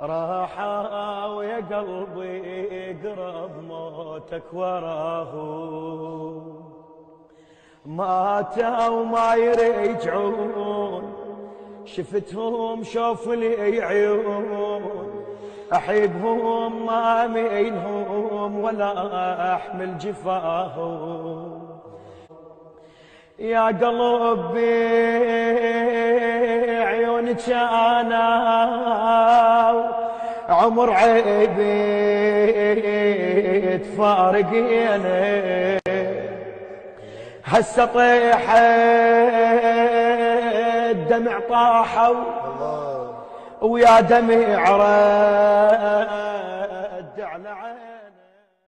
راحة ويا قلبي قرب موتك وراه، ماتوا ما يرجعون شفتهم شوف لي عيون، احبهم ما امينهم ولا احمل جفاهم. يا قلبي عيونك انا عمر عيبي تفارقيني، هسه طيح الدمع طاحوا ويا دمع